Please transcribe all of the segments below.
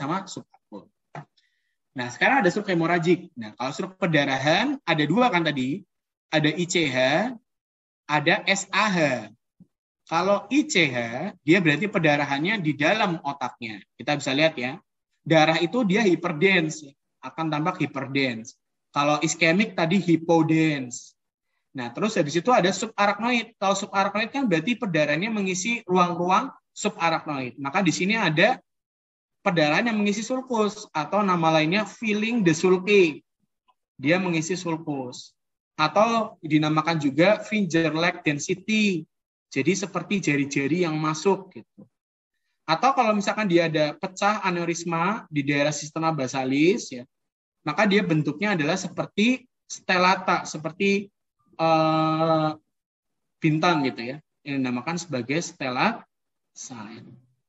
sama subakut. Nah, sekarang ada stroke hemoragik. Nah, kalau stroke perdarahan ada dua kan tadi. Ada ICH, ada SAH. Kalau ICH, dia berarti perdarahannya di dalam otaknya. Kita bisa lihat ya. Darah itu dia hyperdense, akan tampak hyperdense. Kalau iskemik tadi hypodens. Nah, terus habis itu ada subarachnoid. Kalau subarachnoid kan berarti perdarahannya mengisi ruang-ruang subarachnoid. Maka di sini ada perdarahan yang mengisi sulcus atau nama lainnya filling the sulci. Dia mengisi sulcus. Atau dinamakan juga finger-like density. Jadi seperti jari-jari yang masuk gitu. Atau kalau misalkan dia ada pecah aneurisma di daerah cisterna basalis ya, maka dia bentuknya adalah seperti stelata, seperti bintang gitu ya, yang dinamakan sebagai stellate sign.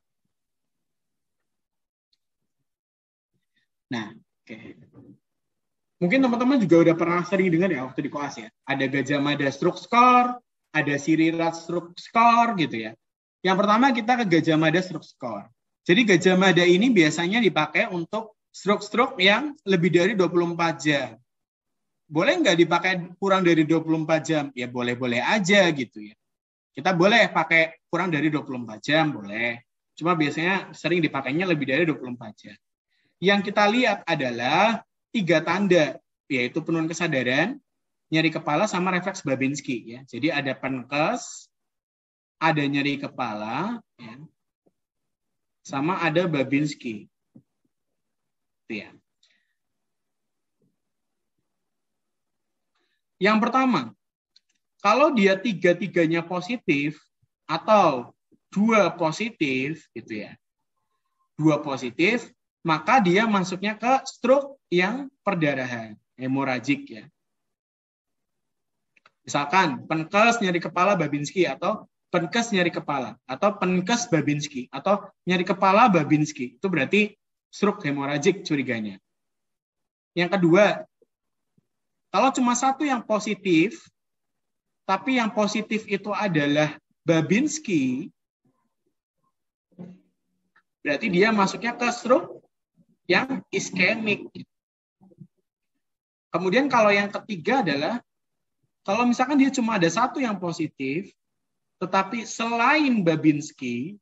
Nah, oke. Mungkin teman-teman juga udah pernah sering dengar ya waktu di koas ya. Ada Gajah Mada stroke score, ada Siriraj stroke score gitu ya. Yang pertama kita ke Gajah Mada stroke score. Jadi Gajah Mada ini biasanya dipakai untuk stroke-stroke yang lebih dari 24 jam. Boleh nggak dipakai kurang dari 24 jam? Ya boleh-boleh aja gitu ya. Kita boleh pakai kurang dari 24 jam, boleh. Cuma biasanya sering dipakainya lebih dari 24 jam. Yang kita lihat adalah 3 tanda, yaitu penurunan kesadaran, nyeri kepala, sama refleks Babinski. Ya. Jadi ada penkes, ada nyeri kepala, ya, sama ada Babinski. Ya. Yang pertama, kalau dia 3-3-nya positif atau 2 positif, gitu ya, 2 positif, maka dia masuknya ke stroke yang perdarahan, hemoragik ya. Misalkan penkes nyeri kepala Babinski atau penkes nyeri kepala atau penkes Babinski atau nyeri kepala Babinski, itu berarti stroke hemoragik curiganya. Yang kedua, kalau cuma 1 yang positif, tapi yang positif itu adalah Babinski, berarti dia masuknya ke stroke yang iskemik. Kemudian kalau yang ketiga adalah, kalau misalkan dia cuma ada 1 yang positif, tetapi selain Babinski,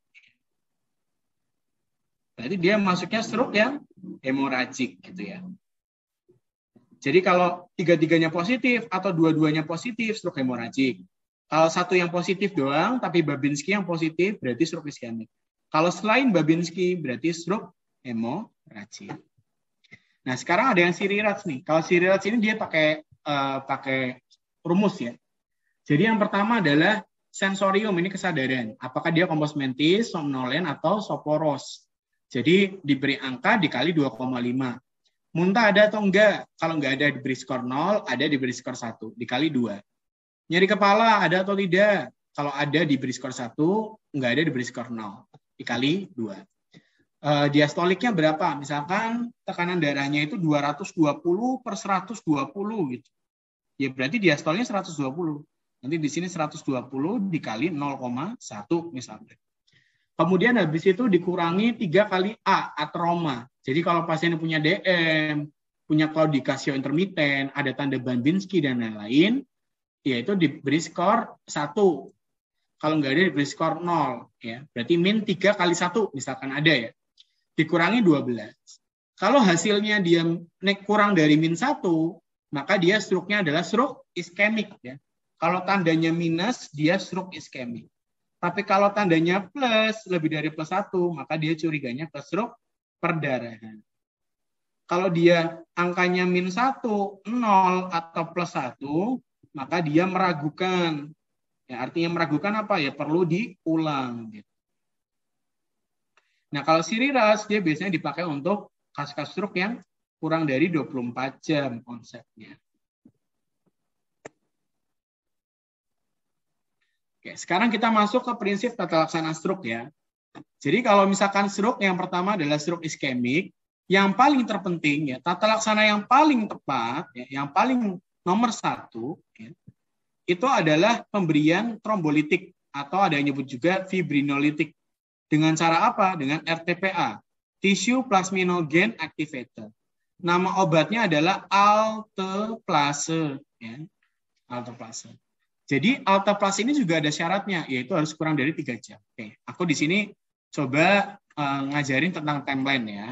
berarti dia masuknya stroke yang hemoragik gitu ya. Jadi kalau 3-3-nya positif atau 2-2-nya positif, stroke hemoragik. Kalau 1 yang positif doang, tapi Babinski yang positif, berarti stroke iskemik. Kalau selain Babinski, berarti stroke hemoragik. Nah, sekarang ada yang Siriraj nih. Kalau Siriraj ini dia pakai rumus ya. Jadi yang pertama adalah sensorium, ini kesadaran. Apakah dia kompos mentis, somnolen, atau soporos. Jadi diberi angka dikali 2,5. Muntah ada atau enggak? Kalau enggak ada diberi skor 0, ada diberi skor 1, dikali 2. Nyeri kepala ada atau tidak? Kalau ada diberi skor 1, enggak ada diberi skor 0, dikali 2. Diastoliknya berapa? Misalkan tekanan darahnya itu 220/120 gitu. Ya berarti diastolnya 120. Nanti di sini 120 dikali 0,1 misalnya. Kemudian habis itu dikurangi 3 kali A, atroma. Jadi kalau pasiennya punya DM, punya claudicatio intermiten, ada tanda Babinski dan lain-lain, yaitu diberi skor 1. Kalau nggak ada diberi skor 0. Ya. Berarti min 3 kali 1, misalkan ada ya. Dikurangi 12. Kalau hasilnya dia kurang dari min 1, maka dia stroke-nya adalah stroke iskemik. Ya. Kalau tandanya minus, dia stroke iskemik. Tapi kalau tandanya plus, lebih dari plus 1, maka dia curiganya ke stroke perdarahan. Kalau dia angkanya min 1, 0, atau plus 1, maka dia meragukan. Ya, artinya meragukan apa? Ya perlu diulang. Gitu. Nah, kalau Siriraj, dia biasanya dipakai untuk kasus-kasus stroke yang kurang dari 24 jam konsepnya. Oke, sekarang kita masuk ke prinsip tata laksana stroke ya. Jadi kalau misalkan stroke yang pertama adalah stroke iskemik, yang paling terpenting ya, tata laksana yang paling tepat, ya, yang paling nomor 1, ya, itu adalah pemberian trombolitik atau ada yang nyebut juga fibrinolitik. Dengan cara apa? Dengan RTPA. tissue plasminogen activator. Nama obatnya adalah alteplase, ya. Alteplase. Jadi alteplase ini juga ada syaratnya, yaitu harus kurang dari 3 jam. Oke, aku di sini coba ngajarin tentang timeline ya.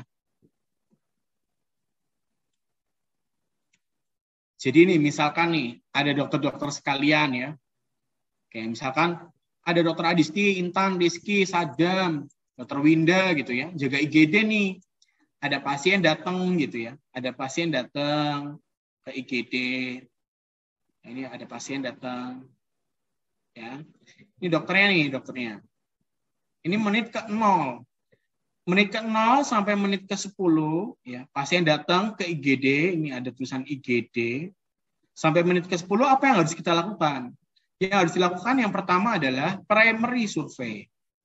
Jadi ini misalkan nih ada dokter-dokter sekalian ya. Oke, misalkan ada dokter Adisti, Intan, Rizky, Sadam, dokter Winda gitu ya, jaga IGD nih. Ada pasien datang gitu ya. Ada pasien datang ke IGD. Ini ada pasien datang. Ya. Ini dokternya. Ini menit ke-0. Menit ke-0 sampai menit ke-10 ya, pasien datang ke IGD, ini ada tulisan IGD. Sampai menit ke-10 apa yang harus kita lakukan? Yang harus dilakukan yang pertama adalah primary survey.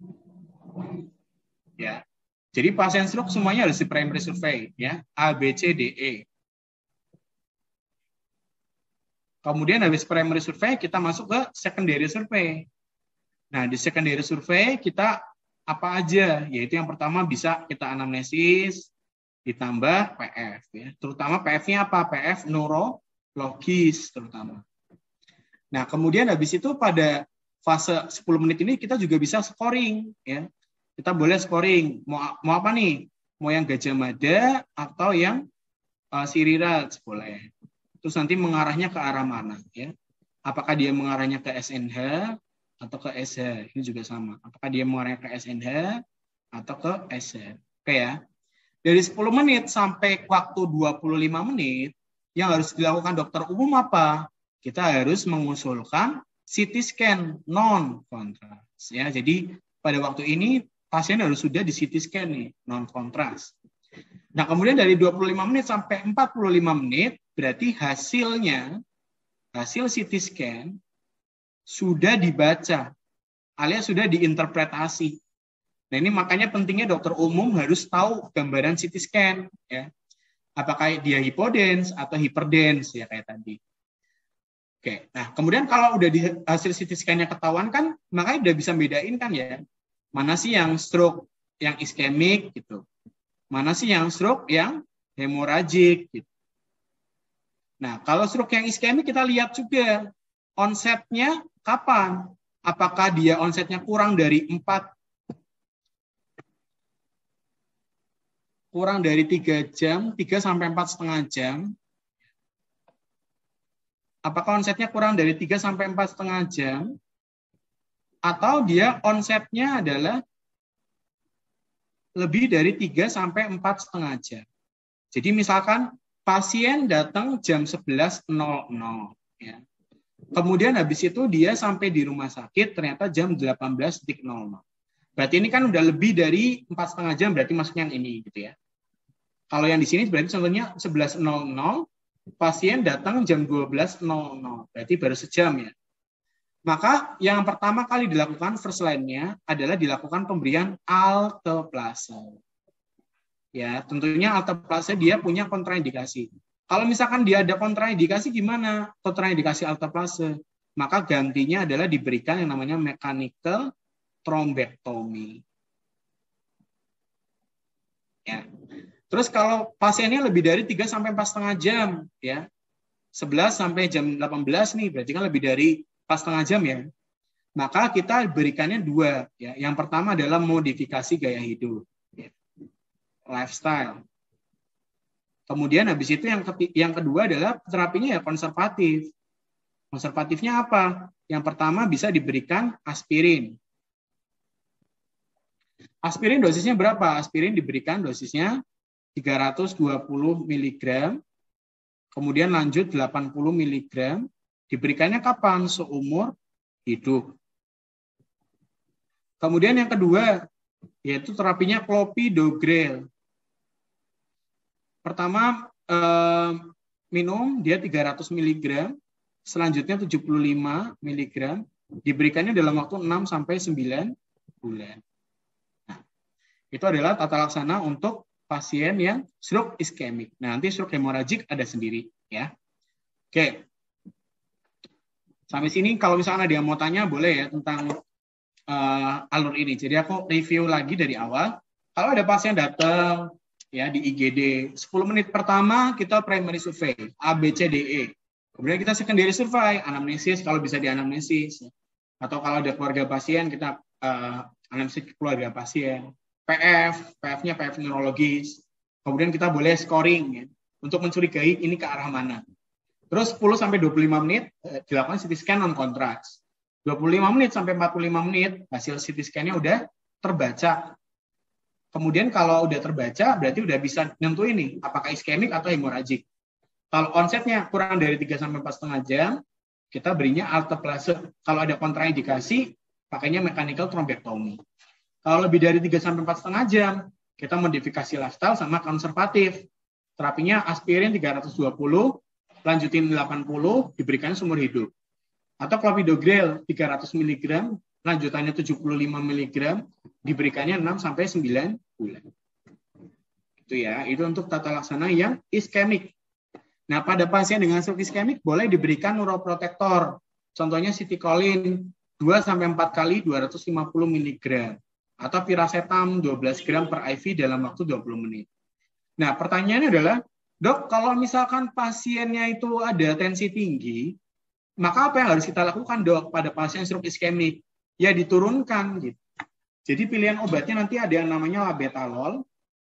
Ya. Jadi pasien stroke semuanya harus di primary survey ya, A B C D E. Kemudian habis primary survey kita masuk ke secondary survey. Nah, di secondary survey kita apa aja? Yaitu yang pertama bisa kita anamnesis ditambah PF ya. Terutama PF-nya apa? PF neurologis terutama. Nah, kemudian habis itu pada fase 10 menit ini kita juga bisa scoring ya. Kita boleh scoring mau apa nih? Mau yang Gajah Mada atau yang Sirirat boleh. Terus nanti mengarahnya ke arah mana ya? Apakah dia mengarahnya ke SNH atau ke SH? Ini juga sama. Apakah dia mengarahnya ke SNH atau ke SH? Oke ya. Dari 10 menit sampai waktu 25 menit yang harus dilakukan dokter umum apa? Kita harus mengusulkan CT scan non kontras ya. Jadi pada waktu ini pasien harus sudah di CT scan nih non kontras. Nah, kemudian dari 25 menit sampai 45 menit berarti hasil CT scan sudah dibaca alias sudah diinterpretasi. Nah, ini makanya pentingnya dokter umum harus tahu gambaran CT scan ya. Apakah dia hipodens atau hiperdens ya kayak tadi. Oke. Nah, kemudian kalau udah di hasil CT scan-nya ketahuan kan, makanya udah bisa bedain kan ya. Mana sih yang stroke yang iskemik gitu. Mana sih yang stroke yang hemoragik gitu. Nah, kalau stroke yang iskemik kita lihat juga onsetnya kapan. Apakah dia onsetnya kurang dari 3 jam, 3 sampai 4,5 jam. Apakah onsetnya kurang dari 3 sampai 4,5 jam? Atau dia onsetnya adalah lebih dari 3 sampai 4,5 jam. Jadi misalkan pasien datang jam 11.00 ya. Kemudian habis itu dia sampai di rumah sakit ternyata jam 18.00. Berarti ini kan udah lebih dari 4,5 jam, berarti masuknya yang ini gitu ya. Kalau yang di sini berarti contohnya 11.00, pasien datang jam 12.00, berarti baru sejam ya. Maka yang pertama kali dilakukan first line-nya adalah dilakukan pemberian alteplase. Ya, tentunya alteplase dia punya kontraindikasi. Kalau misalkan dia ada kontraindikasi gimana? Kontraindikasi alteplase, maka gantinya adalah diberikan yang namanya mechanical thrombectomy. Ya. Terus kalau pasiennya lebih dari 3 sampai 4,5 jam ya. 11 sampai jam 18 nih, berarti kan lebih dari 4,5 jam ya. Maka kita berikannya 2 ya. Yang pertama adalah modifikasi gaya hidup. Ya. Lifestyle. Kemudian habis itu yang kedua adalah terapinya ya konservatif. Konservatifnya apa? Yang pertama bisa diberikan aspirin. Aspirin dosisnya berapa? Aspirin diberikan dosisnya 320 mg, kemudian lanjut 80 mg, diberikannya kapan? Seumur hidup. Kemudian yang kedua, yaitu terapinya clopidogrel. Pertama, minum dia 300 mg, selanjutnya 75 mg, diberikannya dalam waktu 6 sampai 9 bulan. Nah, itu adalah tata laksana untuk pasien yang stroke iskemik. Nah, nanti stroke hemoragik ada sendiri ya. Oke. Sampai sini kalau misalnya ada yang mau tanya boleh ya tentang alur ini. Jadi aku review lagi dari awal. Kalau ada pasien datang ya di IGD, 10 menit pertama kita primary survey A, B, C, D, E. Kemudian kita secondary survey, anamnesis kalau bisa di anamnesis. Atau kalau ada keluarga pasien kita anamnesis keluarga pasien. PF-nya PF neurologis. Kemudian kita boleh scoring ya, untuk mencurigai ini ke arah mana. Terus 10 sampai 25 menit dilakukan CT scan non kontras. 25 menit sampai 45 menit hasil CT scan-nya udah terbaca. Kemudian kalau udah terbaca berarti udah bisa nentuin nih apakah iskemik atau hemoragik. Kalau onsetnya kurang dari 3 sampai 4,5 jam, kita berinya alteplase. Kalau ada kontraindikasi, pakainya mechanical thrombectomy. Kalau lebih dari 3 sampai 4,5 jam, kita modifikasi lifestyle sama konservatif. Terapinya aspirin 320, lanjutin 80, diberikan seumur hidup. Atau clopidogrel 300 mg, lanjutannya 75 mg, diberikannya 6 sampai 9 bulan. Itu ya, itu untuk tata laksana yang iskemik. Nah, pada pasien dengan stroke iskemik boleh diberikan neuroprotektor. Contohnya sitikolin 2 sampai 4 kali 250 mg atau piracetam 12 gram per IV dalam waktu 20 menit. Nah, pertanyaannya adalah, Dok, kalau misalkan pasiennya itu ada tensi tinggi, maka apa yang harus kita lakukan, Dok, pada pasien stroke iskemik? Ya diturunkan gitu. Jadi pilihan obatnya nanti ada yang namanya labetalol.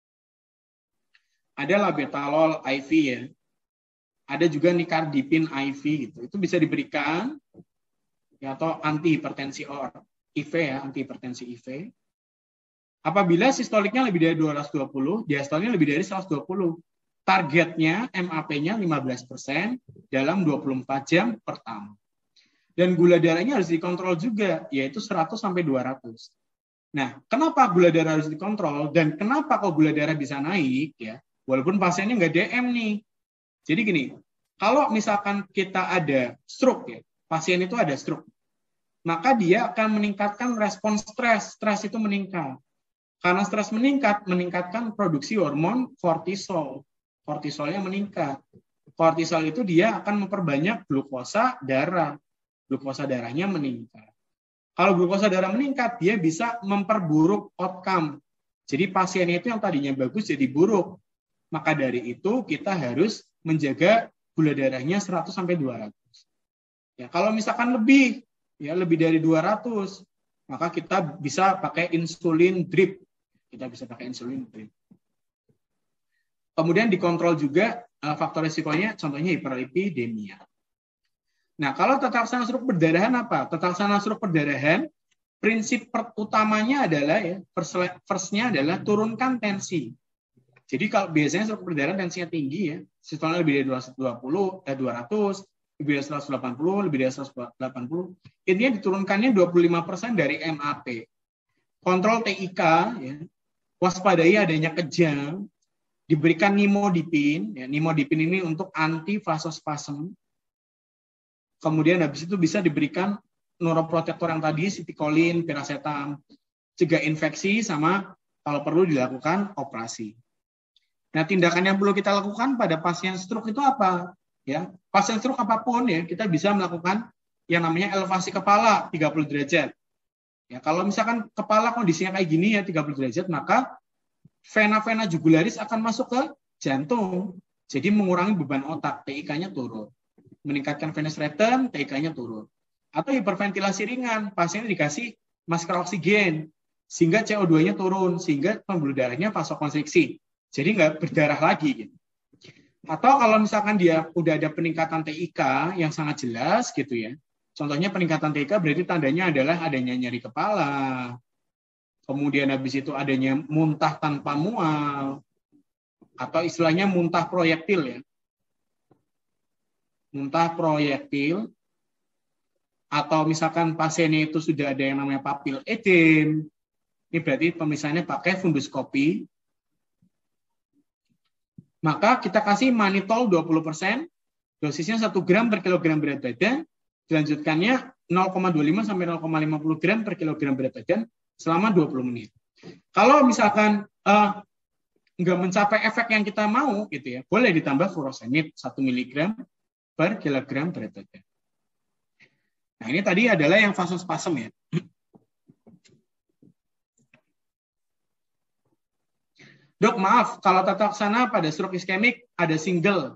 Ada labetalol IV ya. Ada juga nicardipine IV gitu. Itu bisa diberikan ya, atau antihipertensi IV ya, antihipertensi IV. Apabila sistoliknya lebih dari 220, diastolnya lebih dari 120. Targetnya MAP-nya 15% dalam 24 jam pertama. Dan gula darahnya harus dikontrol juga, yaitu 100 sampai 200. Nah, kenapa gula darah harus dikontrol dan kenapa kok gula darah bisa naik ya? Walaupun pasiennya nggak DM nih. Jadi gini, kalau misalkan kita ada stroke ya, pasien itu ada stroke, maka dia akan meningkatkan respon stres. Stres itu meningkat. Karena stres meningkatkan produksi hormon kortisol. Kortisolnya meningkat. Kortisol itu dia akan memperbanyak glukosa darah. Glukosa darahnya meningkat. Kalau glukosa darah meningkat, dia bisa memperburuk outcome. Jadi pasiennya itu yang tadinya bagus jadi buruk. Maka dari itu kita harus menjaga gula darahnya 100 sampai 200. Ya, kalau misalkan lebih dari 200, maka kita bisa pakai insulin drip. Kemudian dikontrol juga faktor risikonya, contohnya hiperlipidemia. Nah, kalau tata laksana stroke perdarahan apa? Tata laksana stroke perdarahan, prinsip utamanya adalah first-nya adalah turunkan tensi. Jadi kalau biasanya stroke perdarahan tensinya tinggi ya, sistolnya lebih dari 200, lebih dari 180, lebih dari 180, intinya diturunkannya 25% dari MAP. Kontrol TIK ya. Waspadai adanya kejang, diberikan nimodipin. Ya, nimodipin ini untuk anti vasospasm. Kemudian habis itu bisa diberikan neuroprotektor yang tadi, sitikolin, piracetam, cegah infeksi sama kalau perlu dilakukan operasi. Nah, tindakan yang perlu kita lakukan pada pasien stroke itu apa? Ya, pasien stroke apapun ya, kita bisa melakukan yang namanya elevasi kepala 30 derajat. Ya, kalau misalkan kepala kondisinya kayak gini ya 30 derajat, maka vena-vena jugularis akan masuk ke jantung. Jadi mengurangi beban otak, TIK-nya turun. Meningkatkan venous rhythm, TIK-nya turun. Atau hiperventilasi ringan, pasien dikasih masker oksigen, sehingga CO2-nya turun, sehingga pembuluh darahnya vasokonstriksi. Jadi nggak berdarah lagi. Gitu. Atau kalau misalkan dia udah ada peningkatan TIK yang sangat jelas gitu ya, contohnya peningkatan TIK berarti tandanya adalah adanya nyeri kepala, kemudian habis itu adanya muntah tanpa mual, atau istilahnya muntah proyektil ya. Muntah proyektil, atau misalkan pasiennya itu sudah ada yang namanya papil edem, ini berarti pemisahannya pakai funduskopi. Maka kita kasih manitol 20%, dosisnya 1 gram per kilogram berat badan, dilanjutkannya 0,25 sampai 0,50 gram per kilogram berat badan selama 20 menit. Kalau misalkan nggak mencapai efek yang kita mau, gitu ya, boleh ditambah furosemid 1 mg per kilogram berat badan. Nah, ini tadi adalah yang vasospasm ya. Dok, maaf, kalau tata laksana pada stroke iskemik ada single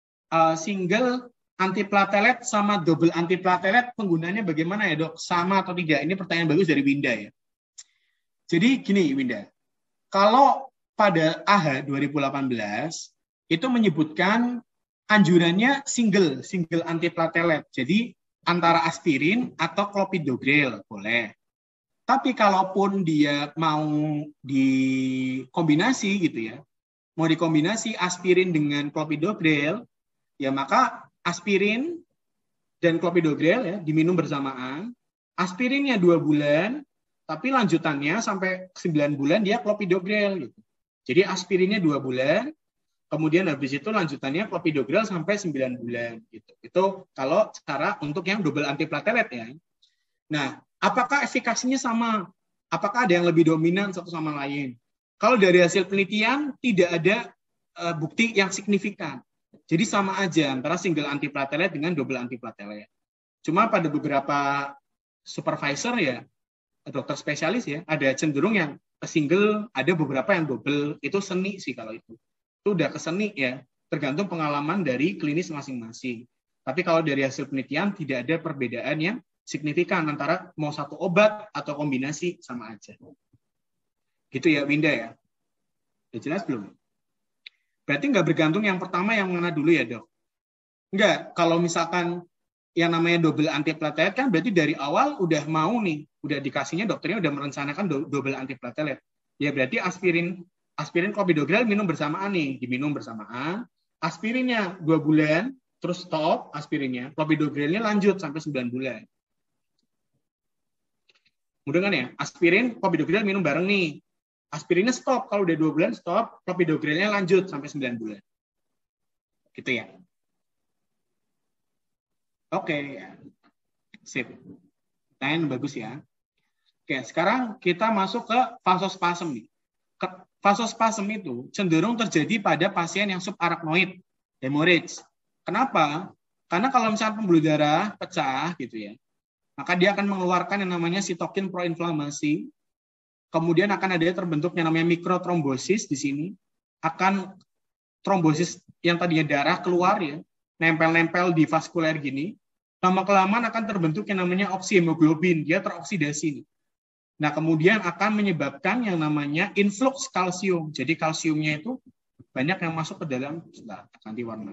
antiplatelet sama double antiplatelet, penggunaannya bagaimana ya dok? Sama atau tidak? Ini pertanyaan bagus dari Winda ya. Jadi gini Winda, kalau pada AHA 2018 itu menyebutkan anjurannya single antiplatelet. Jadi antara aspirin atau clopidogrel boleh. Tapi kalaupun dia mau dikombinasi gitu ya, mau dikombinasi aspirin dengan clopidogrel, ya maka aspirin dan clopidogrel ya diminum bersamaan. Aspirinnya 2 bulan, tapi lanjutannya sampai 9 bulan dia clopidogrel gitu. Jadi aspirinnya 2 bulan, kemudian habis itu lanjutannya clopidogrel sampai 9 bulan gitu. Itu kalau cara untuk yang double antiplatelet ya. Nah, apakah efikasinya sama? Apakah ada yang lebih dominan satu sama lain? Kalau dari hasil penelitian tidak ada bukti yang signifikan. Jadi sama aja antara single antiplatelet dengan double antiplatelet. Cuma pada beberapa supervisor ya, dokter spesialis ya, ada cenderung yang single, ada beberapa yang double. Itu seni sih kalau itu. Itu udah ke seni ya, tergantung pengalaman dari klinis masing-masing. Tapi kalau dari hasil penelitian tidak ada perbedaan yang signifikan antara mau satu obat atau kombinasi sama aja. Gitu ya Winda ya. Udah jelas belum? Berarti nggak bergantung yang pertama yang mana dulu ya dok? Nggak, kalau misalkan yang namanya double antiplatelet kan berarti dari awal udah mau nih, udah dikasihnya dokternya udah merencanakan double antiplatelet. Ya berarti aspirin clopidogrel minum bersamaan nih, diminum bersamaan. Aspirinnya 2 bulan, terus stop aspirinnya, clopidogrelnya lanjut sampai 9 bulan. Mudah kan ya? Aspirin, clopidogrel minum bareng nih. Aspirinnya stop, kalau udah 2 bulan stop, clopidogrelnya lanjut sampai 9 bulan. Gitu ya. Oke, ya. Sip. Pertanyaan bagus ya. Oke, sekarang kita masuk ke vasospasm nih. Vasospasm itu cenderung terjadi pada pasien yang subarachnoid, hemorrhage. Kenapa? Karena kalau misalnya pembuluh darah pecah gitu ya, maka dia akan mengeluarkan yang namanya sitokin proinflamasi. Kemudian akan ada terbentuknya namanya mikrotrombosis di sini. Akan trombosis yang tadinya darah keluar ya, nempel-nempel di vaskuler gini. Lama-kelamaan akan terbentuk yang namanya oksihemoglobin, dia teroksidasi. Nah, kemudian akan menyebabkan yang namanya influx kalsium. Jadi kalsiumnya itu banyak yang masuk ke dalam, ganti warna.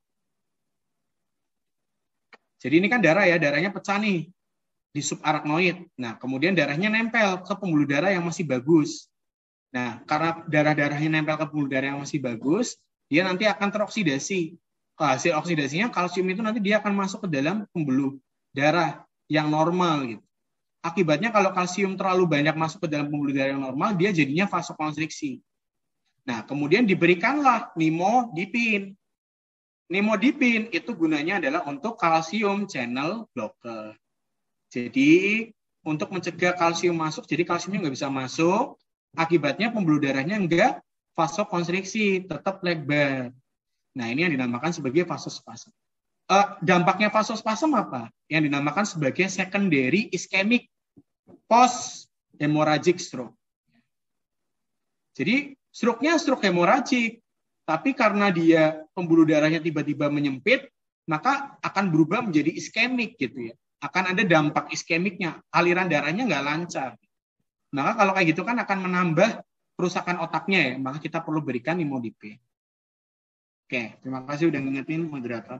Jadi ini kan darah ya, darahnya pecah nih di subarachnoid. Nah, kemudian darahnya nempel ke pembuluh darah yang masih bagus. Nah, karena darah-darahnya nempel ke pembuluh darah yang masih bagus, dia nanti akan teroksidasi. Hasil oksidasinya kalsium itu nanti dia akan masuk ke dalam pembuluh darah yang normal gitu. Akibatnya kalau kalsium terlalu banyak masuk ke dalam pembuluh darah yang normal, dia jadinya vasokonstriksi. Nah, kemudian diberikanlah nimodipin. Nimodipin itu gunanya adalah untuk kalsium channel blocker. Jadi untuk mencegah kalsium masuk, jadi kalsiumnya nggak bisa masuk, akibatnya pembuluh darahnya nggak vasokonstriksi, tetap lebar. Nah ini yang dinamakan sebagai vasospasm. Dampaknya vasospasm apa? Yang dinamakan sebagai secondary ischemic post hemorrhagic stroke. Jadi stroke-nya stroke hemorrhagic, tapi karena dia pembuluh darahnya tiba-tiba menyempit, maka akan berubah menjadi iskemik gitu ya. Akan ada dampak iskemiknya, aliran darahnya nggak lancar. Maka kalau kayak gitu kan akan menambah kerusakan otaknya ya, maka kita perlu berikan nimodipin. Oke, terima kasih udah ngingetin moderator.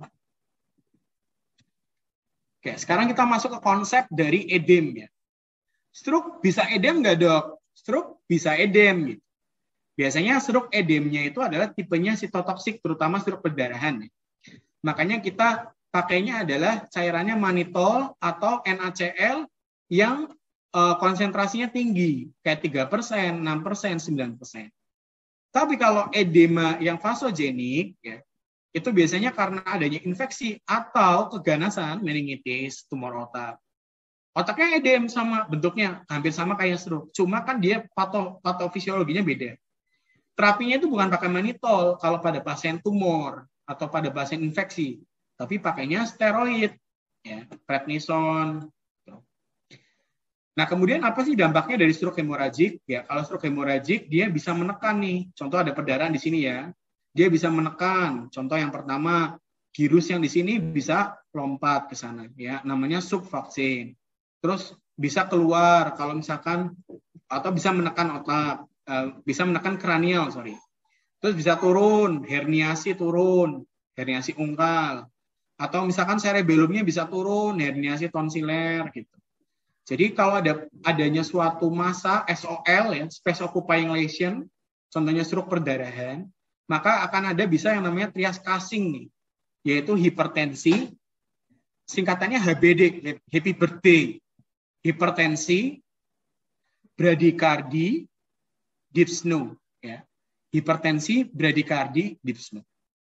Oke, sekarang kita masuk ke konsep dari edem ya. Stroke bisa edem nggak dok? Stroke bisa edem gitu. Biasanya stroke edemnya itu adalah tipenya sitotoksik, terutama stroke perdarahan. Ya. Makanya kita pakainya adalah cairannya mannitol atau NaCl yang konsentrasinya tinggi, kayak 3%, 6%, 9%. Tapi kalau edema yang vasogenik, ya, itu biasanya karena adanya infeksi atau keganasan, meningitis, tumor otak. Otaknya edem sama, bentuknya hampir sama kayak stroke. Cuma kan dia patofisiologinya beda. Terapinya itu bukan pakai mannitol kalau pada pasien tumor atau pada pasien infeksi, tapi pakainya steroid, ya, prednison. Nah, kemudian apa sih dampaknya dari stroke hemoragik? Ya, kalau stroke hemoragik dia bisa menekan nih. Contoh ada perdarahan di sini ya. Dia bisa menekan. Contoh yang pertama, virus yang di sini bisa lompat ke sana ya, namanya subvaksin. Terus bisa keluar kalau misalkan atau bisa menekan otak, bisa menekan kranial, sorry. Terus bisa turun, herniasi ungkal. Atau misalkan cerebellumnya bisa turun, herniasi tonsiler gitu. Jadi kalau adanya suatu masa SOL ya, space occupying lesion, contohnya stroke perdarahan, maka akan ada bisa yang namanya trias casing nih, yaitu hipertensi, singkatannya HBD, happy birthday, hipertensi, bradikardi, dyspnea, ya. Hipertensi, bradikardi, dyspnea.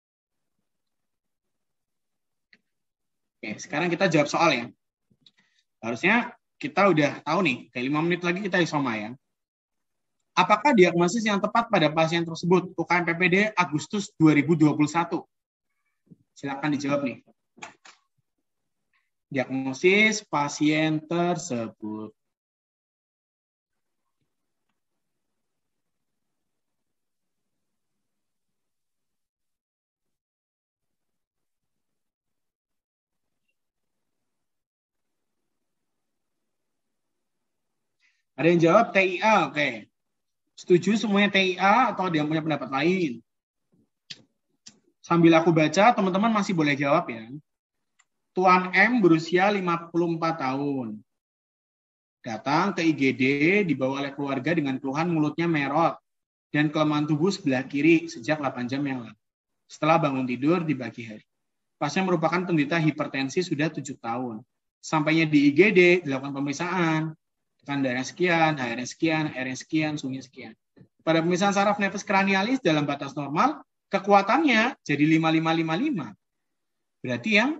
Oke, sekarang kita jawab soal ya. Harusnya kita udah tahu nih, kayak 5 menit lagi kita isoma ya. Apakah diagnosis yang tepat pada pasien tersebut? UKM PPD Agustus 2021. Silakan dijawab nih. Diagnosis pasien tersebut. Ada yang jawab TIA, oke. Setuju semuanya TIA atau ada yang punya pendapat lain? Sambil aku baca, teman-teman masih boleh jawab ya. Tuan M berusia 54 tahun. Datang ke IGD dibawa oleh keluarga dengan keluhan mulutnya merot dan kelemahan tubuh sebelah kiri sejak 8 jam yang lalu. Setelah bangun tidur di pagi hari. Pasien merupakan penderita hipertensi sudah 7 tahun. Sampainya di IGD, dilakukan pemeriksaan. Tekan darah sekian, HR sekian, R sekian, suhunya sekian. Pada pemeriksaan saraf nefus kranialis dalam batas normal, kekuatannya jadi 5555. Berarti yang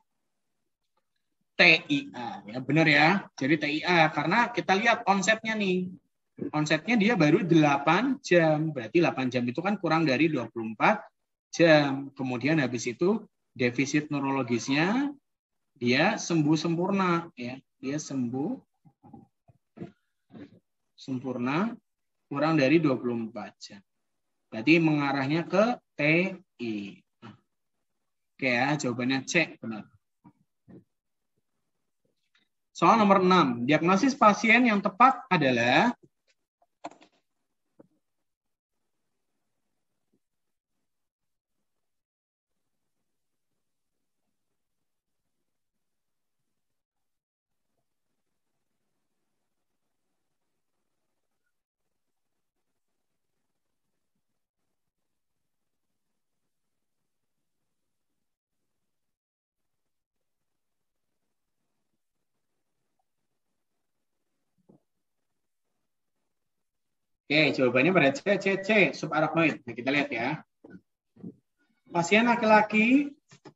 TIA, ya benar ya. Jadi TIA karena kita lihat onsetnya nih. Onsetnya dia baru 8 jam. Berarti 8 jam itu kan kurang dari 24 jam. Kemudian habis itu defisit neurologisnya dia sembuh sempurna ya. Dia sembuh sempurna kurang dari 24 jam. Berarti mengarahnya ke TI. Oke ya, jawabannya C, benar. Soal nomor 6. Diagnosis pasien yang tepat adalah oke, jawabannya pada C, subarachnoid. Nah, kita lihat ya. Pasien laki-laki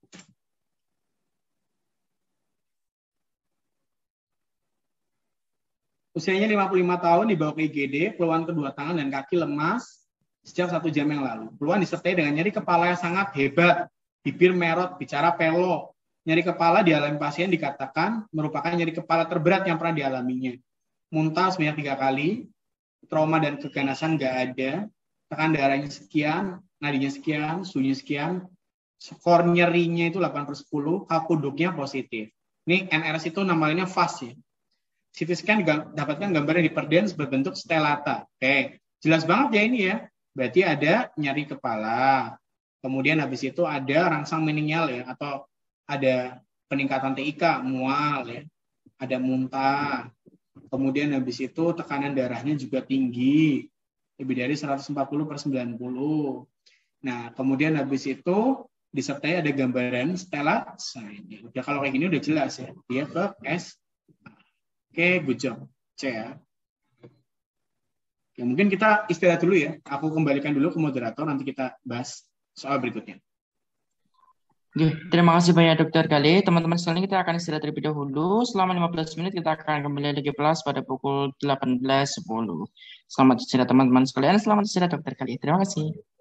usianya 55 tahun dibawa ke IGD, keluhan kedua tangan dan kaki lemas sejak 1 jam yang lalu. Keluhan disertai dengan nyeri kepala yang sangat hebat, bibir merot, bicara pelo. Nyeri kepala dialami pasien dikatakan merupakan nyeri kepala terberat yang pernah dialaminya. Muntah sebanyak 3 kali, trauma dan keganasan nggak ada, tekan darahnya sekian, nadinya sekian, suhunya sekian, skor nyerinya itu 8/10, kalkuduknya positif. Ini NRS itu namanya FAST ya. CT scan dapatkan gambarnya di perdens berbentuk stellata. Oke, jelas banget ya ini ya. Berarti ada nyeri kepala. Kemudian habis itu ada rangsang meningal ya, atau ada peningkatan TIK, mual ya. Ada muntah. Kemudian habis itu tekanan darahnya juga tinggi. Lebih dari 140/90. Nah, kemudian habis itu disertai ada gambaran stella sign. Udah kalau kayak gini udah jelas ya. Dia ke S. Oke, good job. C ya. Ya, mungkin kita istirahat dulu ya. Aku kembalikan dulu ke moderator, nanti kita bahas soal berikutnya. Oke, terima kasih banyak Dokter Galih. Teman-teman sekalian, kita akan istirahat terlebih dahulu. Selama 15 menit kita akan kembali lagi kelas pada pukul 18.10. Selamat istirahat teman-teman sekalian. Selamat istirahat Dokter Galih. Terima kasih.